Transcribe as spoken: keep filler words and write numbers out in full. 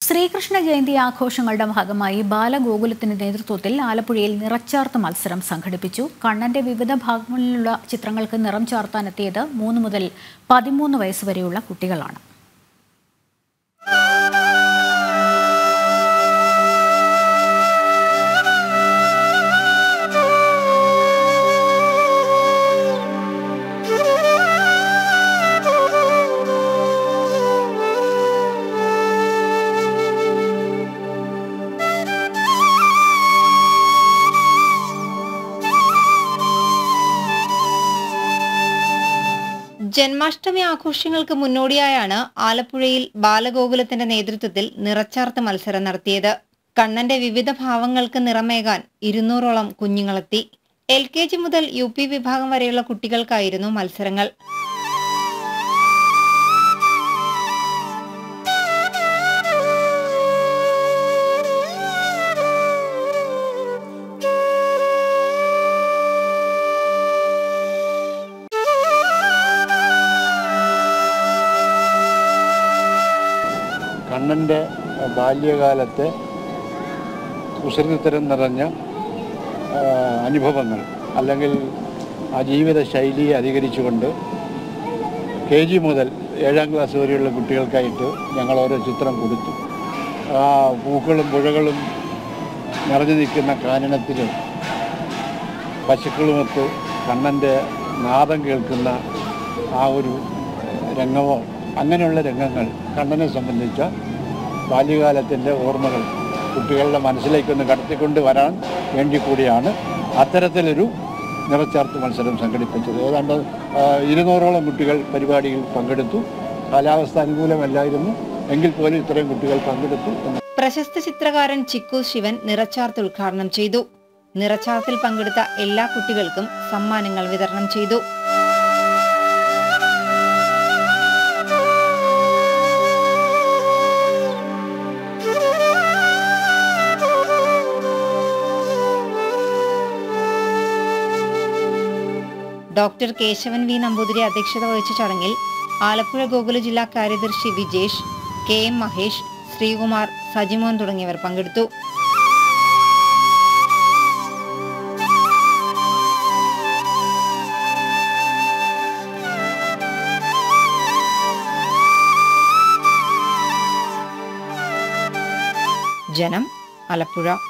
ശ്രീകൃഷ്ണ ജയന്തി ആഘോഷങ്ങളുടെ ഭാഗമായി ബാലഗോകുലത്തിന്റെ നേതൃത്വത്തിൽ ആലപ്പുഴയിൽ നിറച്ചാർത്ത് മത്സരം സംഘടിപ്പിച്ചു. കണ്ണന്റെ വിവിധ ഭാഗങ്ങളിലുള്ള ചിത്രങ്ങൾക്ക് നിറം ചാർത്താനെത്തിയത് മൂന്ന് മുതൽ പതിമൂന്ന് വയസ്സുവരെയുള്ള കുട്ടികളാണ്. ജന്മാഷ്ടമി ആഘോഷങ്ങൾക്ക് മുന്നോടിയായാണ് ആലപ്പുഴയിൽ ബാലഗോകുലത്തിന്റെ നേതൃത്വത്തിൽ നിറച്ചാർത്ത് മത്സരം നടത്തിയത്. കണ്ണന്റെ വിവിധ ഭാവങ്ങൾക്ക് നിറമേകാൻ ഇരുന്നൂറോളം കുഞ്ഞുങ്ങളെത്തി. എൽ കെ ജി മുതൽ യു പി വിഭാഗം വരെയുള്ള കുട്ടികൾക്കായിരുന്നു മത്സരങ്ങൾ. കണ്ണൻ്റെ ബാല്യകാലത്തെ കുസൃതിത്തരം നിറഞ്ഞ അനുഭവങ്ങൾ അല്ലെങ്കിൽ ആ ജീവിത ശൈലിയെ അധികരിച്ചുകൊണ്ട് കെ ജി മുതൽ ഏഴാം ക്ലാസ് വരെയുള്ള കുട്ടികൾക്കായിട്ട് ഞങ്ങൾ ഓരോ ചിത്രം കൊടുത്തു. ആ പൂക്കളും പുഴകളും നിറഞ്ഞു നിൽക്കുന്ന കാനനത്തിൽ പശുക്കളുമൊത്ത് കണ്ണൻ്റെ നാദം കേൾക്കുന്ന ആ ഒരു രംഗമോ അങ്ങനെയുള്ള രംഗങ്ങൾ കണ്ണനെ സംബന്ധിച്ച ബാല്യകാലത്തിൻ്റെ ഓർമ്മകൾ കുട്ടികളുടെ മനസ്സിലേക്കൊന്ന് കടത്തിക്കൊണ്ട് വരാൻ വേണ്ടി കൂടിയാണ് അത്തരത്തിലൊരു നിറച്ചാർത്ത് മത്സരം സംഘടിപ്പിച്ചത്. ഏതാണ്ട് ഇരുന്നൂറോളം കുട്ടികൾ പരിപാടിയിൽ പങ്കെടുത്തു. കാലാവസ്ഥ അനുകൂലമല്ലായിരുന്നു എങ്കിൽ പോലും ഇത്രയും കുട്ടികൾ പങ്കെടുത്തു. പ്രശസ്ത ചിത്രകാരൻ ചിക്കു ശിവൻ നിറച്ചാർത്ത് ഉദ്ഘാടനം ചെയ്തു. നിറച്ചാർത്തിൽ പങ്കെടുത്ത എല്ലാ കുട്ടികൾക്കും സമ്മാനങ്ങൾ വിതരണം ചെയ്തു. ഡോക്ടർ കേശവൻ വി നമ്പൂതിരി അധ്യക്ഷത വഹിച്ച ചടങ്ങിൽ ആലപ്പുഴ ഗോകുല ജില്ലാ കാര്യദർശി വിജേഷ്, കെ എം മഹേഷ്, ശ്രീകുമാർ, സജിമോൻ തുടങ്ങിയവർ പങ്കെടുത്തു. ജനം, ആലപ്പുഴ.